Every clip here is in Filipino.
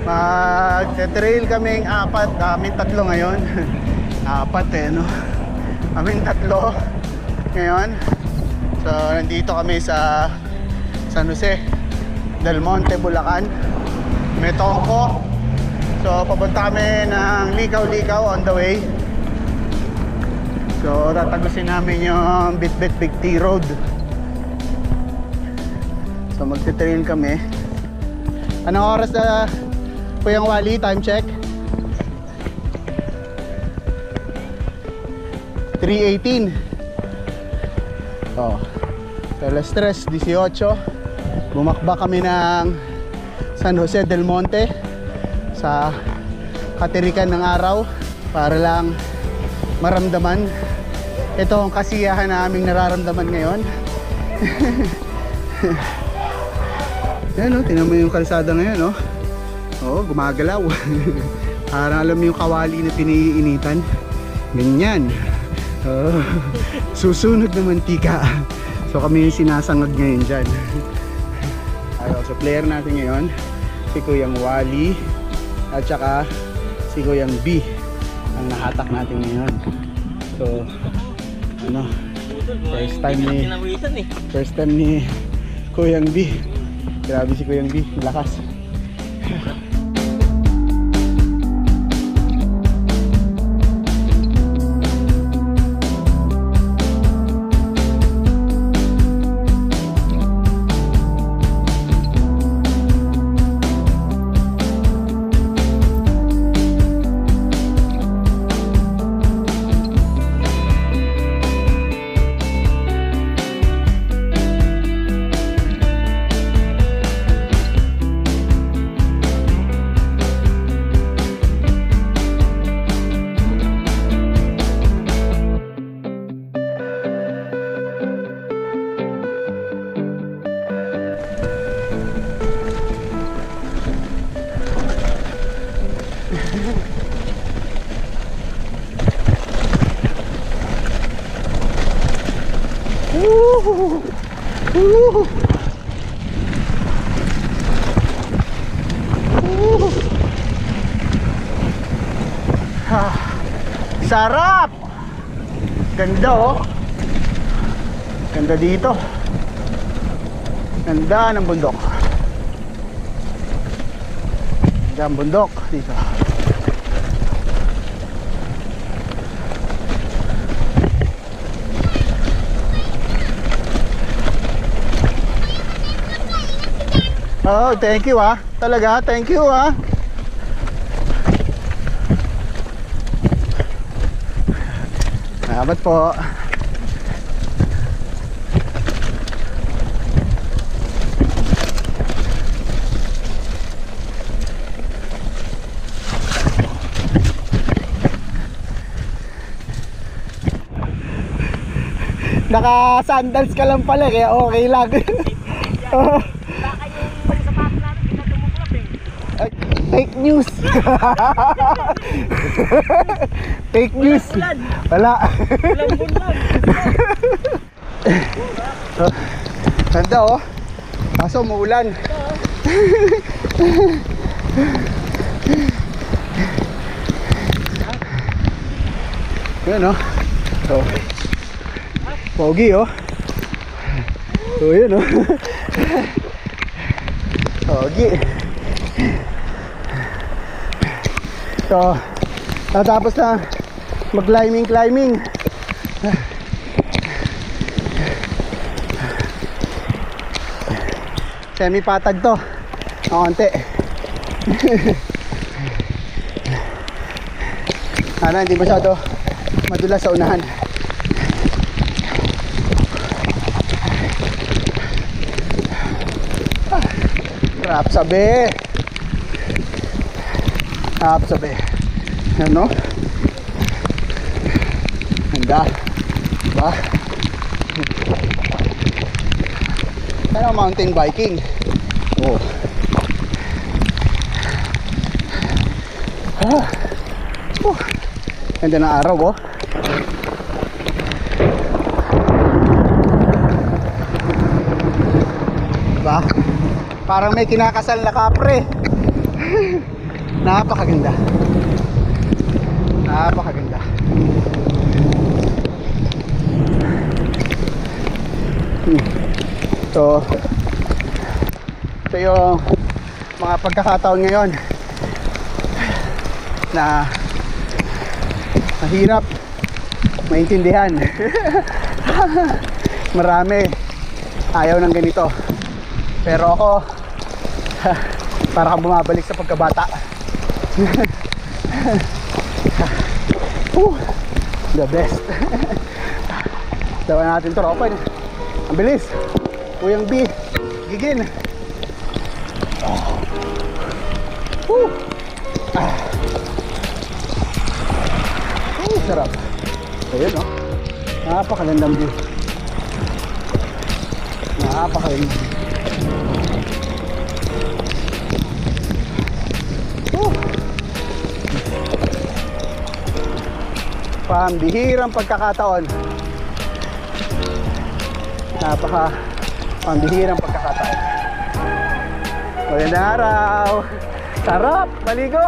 Magte-trail kaming apat, kaming tatlo ngayon. Apat no? Kaming tatlo ngayon. So nandito kami sa San Jose del Monte, Bulacan. May tongko. So papunta kami ng Likaw-Likaw on the way. So tatagusin namin yung Bitbit Big T Road. So magte-trail kami. Anong oras na Kuyang Wally? Time check 3:18. Oh, alas 3:18. Bumakba kami ng San Jose del Monte sa katirikan ng araw para lang maramdaman ito ang kasiyahan na aming nararamdaman ngayon. Yan o, tingnan mo yung kalsada ngayon o. Oo, gumagalaw. Parang alam mo yung kawali na piniinitan. Ganyan. Susunog na mantika. So kami yung sinasangag ngayon dyan. So player natin ngayon si Kuyang Wally at saka si Kuyang B ang nahatak natin ngayon. So ano, first time ni Kuyang B. Grabe si Kuyang B, lakas. Sarap! Ganda oh. Ganda dito. Ganda ng bundok. Ganda ang bundok dito. Oh, thank you ah. Talaga, thank you ah. Salamat po. Naka-sandals ka lang pala kaya okay lang. Fake news. Fake news. Wala. Ganda oh. Kaso umuulan. Yan oh. So, pogi oh. So yun oh. Pogi. So, tatapos na mag-climbing. Semi-patag to. Konti. Sana hindi masyado madulas sa unahan. Rap sabi. Ano? Ganda. Diba? Ano mountain biking? Oh. Ganda ng araw oh. Diba? Parang may kinakasal na kapre. Napakaganda. Napakaganda. So, ito yung mga pagkakataon ngayon na mahirap maintindihan. Marami ayaw ng ganito, pero ako para kang bumabalik sa pagkabata. The best. Dawa natin to, open. Ang bilis. Kuyang B, gigin. Sarap. Ayun, no? Napakagandang view. Napakagandang. Pambihirang pagkakataon. Pambihirang pagkakataon. Magandang araw. Sarap maligo.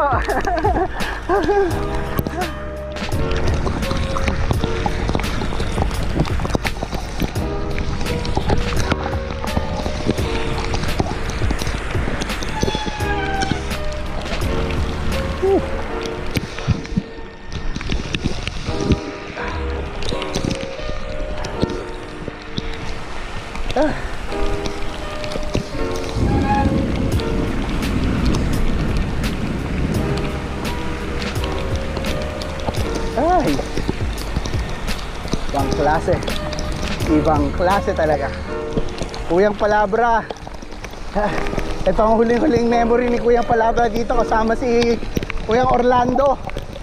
Ay, ibang klase. Ibang klase talaga. Kuyang Palabra. Ito ang huling-huling memory ni Kuyang Palabra dito, kasama si Kuyang Orlando.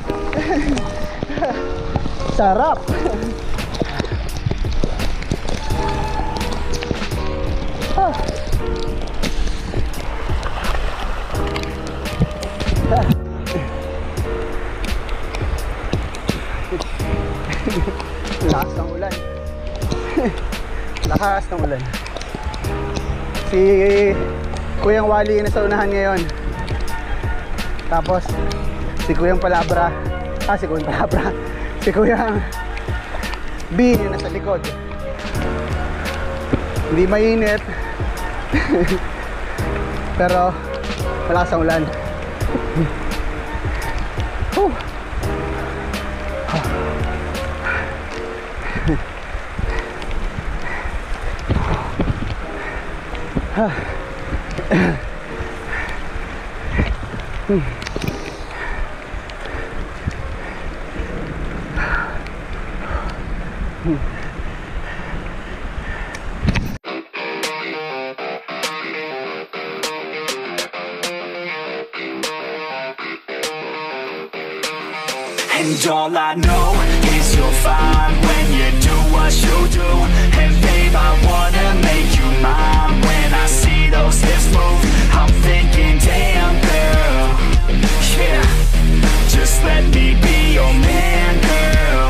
Sarap. Lakas ng ulan. Lakas ng ulan. Si Kuyang Wally na sa unahan ngayon. Tapos si Kuyang Palabra. Si Kuyang Palabra. Si Kuyang B na nasa likod. Hindi mainit. Pero malakas ang ulan. And all I know is you're fine when you do what you do. And babe, I wanna make you mine. When I see those hips move, I'm thinking, damn girl, yeah, just let me be your man, girl.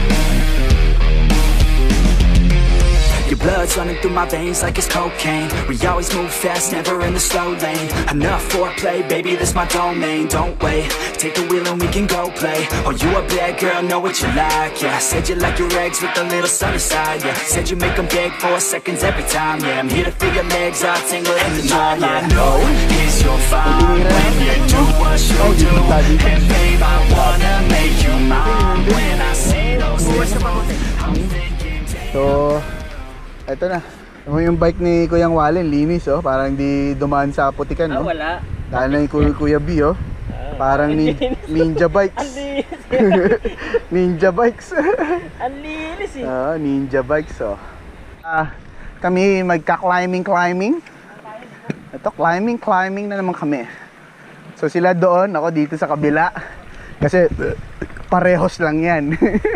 Your blood's running through my veins like it's cocaine. We always move fast, never in the slow lane. Enough foreplay, baby, this my domain. Don't wait, take the wheel and we can go play. Oh, you a bad girl, know what you like, yeah. Said you like your eggs with a little sunny side, yeah. Said you make them beg 4 seconds every time, yeah. I'm here to feel your legs all tingle in the night, yeah. All I know is you're fine when you do what you do. And babe, I wanna make you mine. When I see those lips move, I'm thinking, So, eto na. Yung bike ni Kuyang Wally, linis, oh. Parang hindi dumaan sa putikan, no? Wala. Dahil na yung Kuya B, oh. Parang ninja bikes. Ninja bikes. Ang linis eh. Ninja bikes, oh. Kami magka-climbing. Ito, climbing na naman kami. So sila doon, ako dito sa kabila. Kasi parehos lang yan.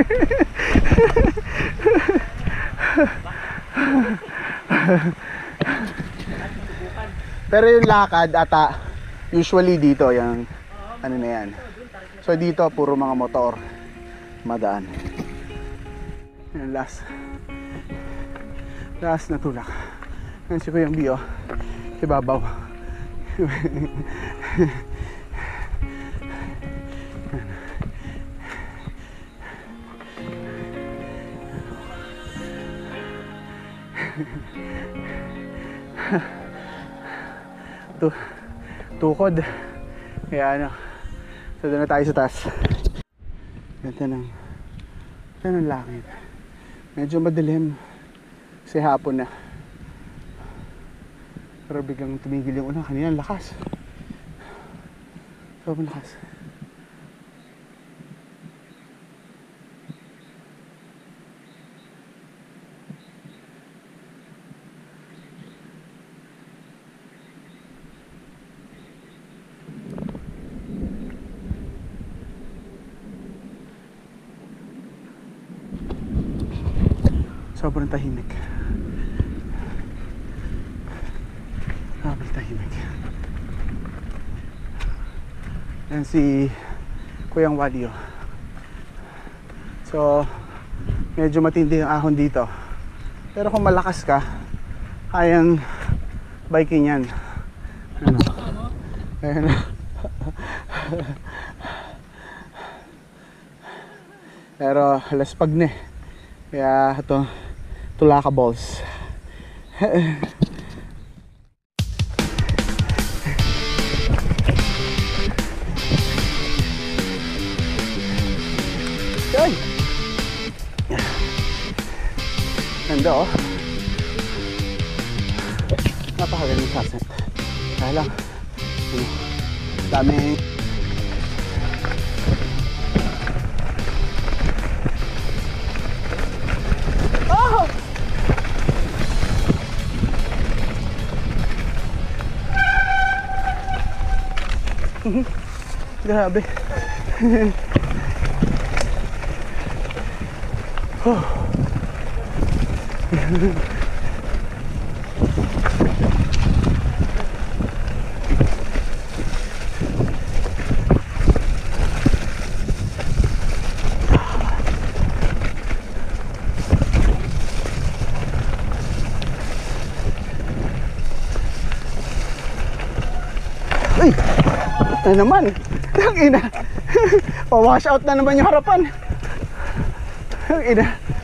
Pero yung lakad ata usually dito yung ano na yan. So dito puro mga motor madaan. Yan, last na tulak. Yan si Kuyang Bio, si Babaw. Tukod. Kaya ano, so doon na tayo sa taas. Ganda ng langit. Medyo madilim kasi hapon na, pero biglang tumigil yung ulan. Kanina lakas, sobrang lakas. Sobrang tahimik. Sobrang tahimik. Yan si Kuyang Walio. So, medyo matindi yung ahon dito. Pero kung malakas ka, kayang biking yan. Ano? Ayan. Pero laspag na eh. Kaya ito, tulaka balls. Ay! Ganda oh. Napakaganda ng sunset. Kaya lang, daming grabe. Uy! Ano naman? Tangina. Pa-wash out na naman yung harapan. Tangina.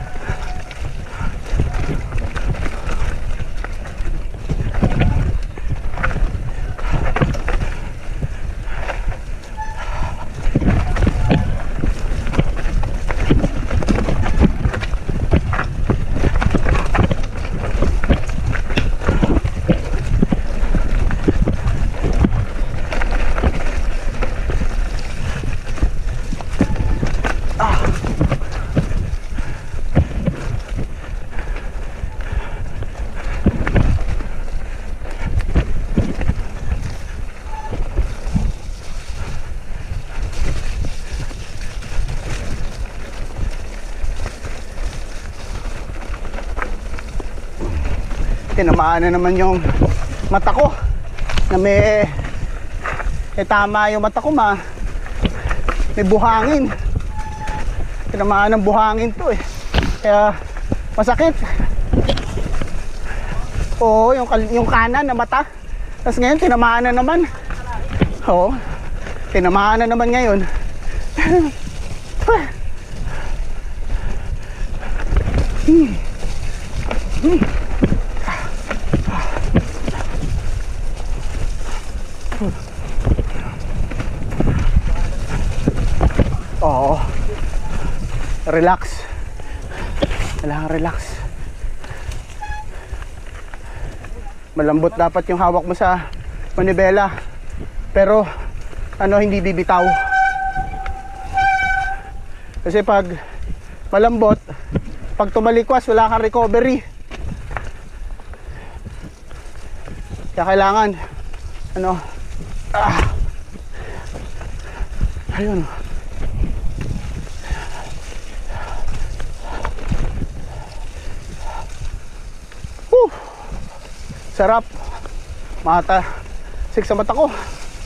Tinamaan na naman yung mata ko na may tama yung mata ko, may buhangin. Tinamaan ng buhangin to eh, kaya masakit. Oo, yung kanan na mata. Tapos ngayon tinamaan na naman. Oo, tinamaan na naman ngayon. Oo. Relax. Kailangan relax. Malambot dapat yung hawak mo sa manibela. Pero hindi bibitaw. Kasi pag malambot, pag tumalikwas, wala kang recovery. Kaya kailangan ayun. Sarap. Sik sa mata ko.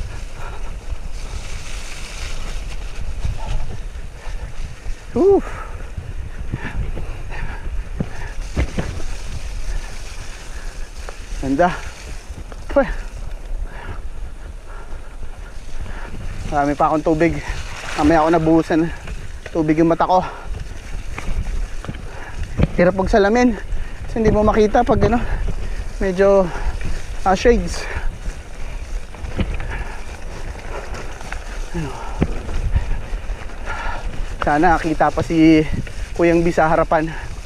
Ganda. Marami pa akong tubig. Mamaya ako nabuhusan tubig yung mata ko. Hirap magsalamin Kasi hindi mo makita pag ano, medyo shades. Ano. Sana kita pa si Kuyang B sa harapan.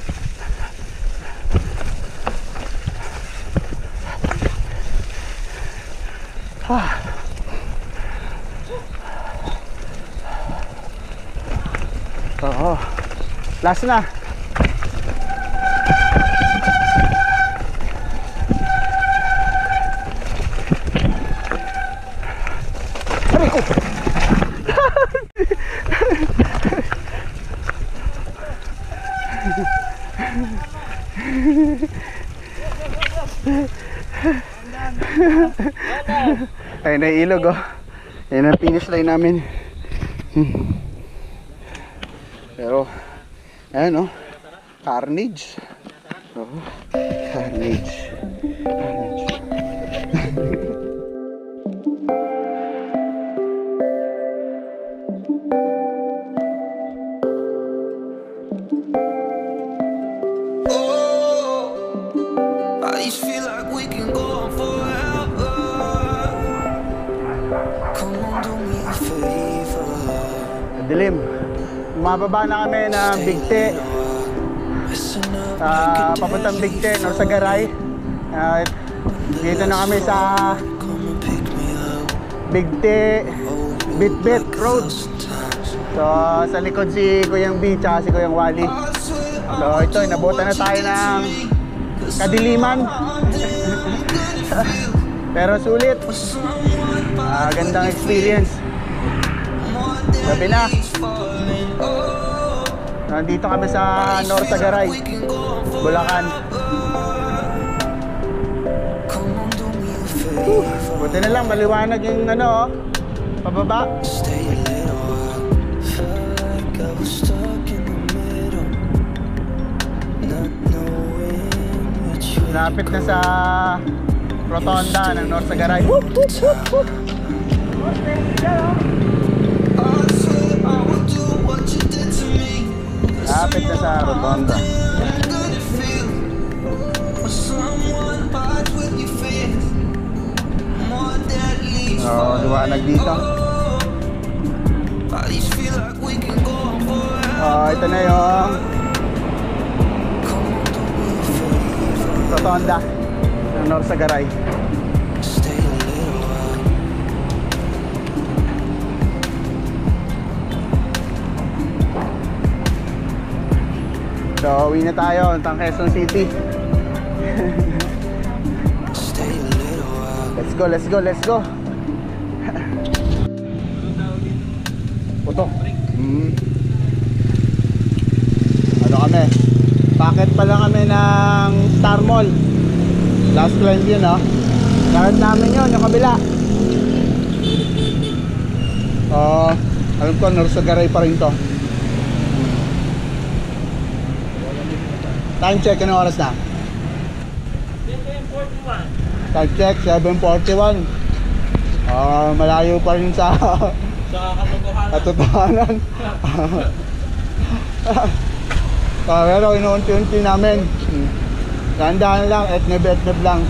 Oo. Last na. Aray ko. Ayun na yung ilog, oh. Ayun ang finish line namin. Pero ayun, oh, carnage. Oh, carnage. I just feel like we can go on forever. Come on, do me a favor. Dilim. Mababa na kami ng Bigte. Papuntang Bigte, Norsagaray. Dito na kami sa Bigte Bitbit Road. So sa likod si Kuyang B tsaka si Kuyang Wally. So ito, nabutan na tayo ng kadiliman. Pero sulit. Gandang experience. Gabi na. Nandito kami sa Norsagaray, Bulacan. Buti na lang, maliwanag yung ano, pababa. Lapit na sa rotonda ng Norsagaray. Lapit na sa rotonda. Oh, liwanag dito. Oh, ito na yung rotonda ng Norsagaray. So, uwi na tayo ng Quezon City. Let's go, let's go, let's go. Putok. Ano kami? Packet pa lang kami ng Star Mall. Last client yun, oh. Lakad namin yun, yung kabila. Alam ko, Norsagaray pa rin to. Time check, anong oras na? 7:41. Time check, 7:41. Malayo pa rin sa katotohanan. Pero inuunti-unti namin. Dahan-dahan lang, etneb lang.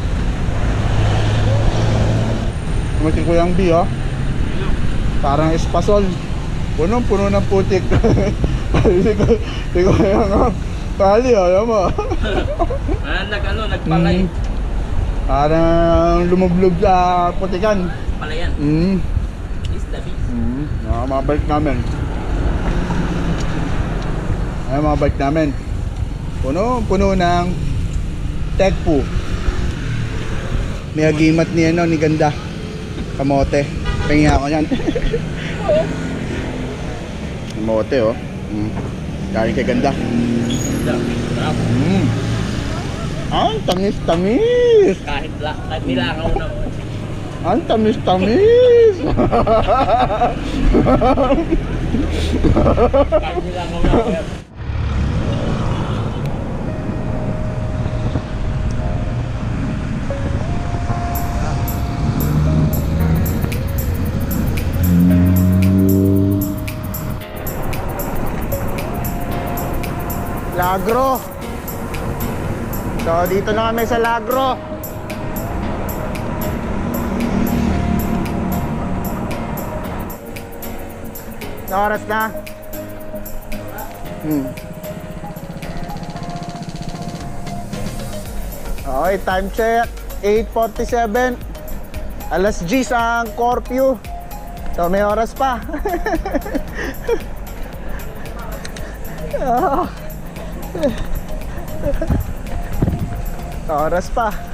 Kumasin ko yung B, oh. Parang espasol. Punong-puno ng putik. Hindi ko yung pali, alam mo. Nagpalay. Parang lumublob sa putikan. Palayan. Is the beast. Mga bike namin. Ay, mga bike namin. Puno ng Tecpu. May agimat ni ano, ni Ganda. Kamote. Pengi ako yan. Kamote, oh. Galing kay Ganda. Ang tamis-tamis. Kahit nilangaw na. Ang tamis-tamis. Kahit nilangaw na. Lagro. So dito na kami sa Lagro. Sa oras na. Okay, time check 8:47. Alas 10 ang curfew. So may oras pa. Oras pa.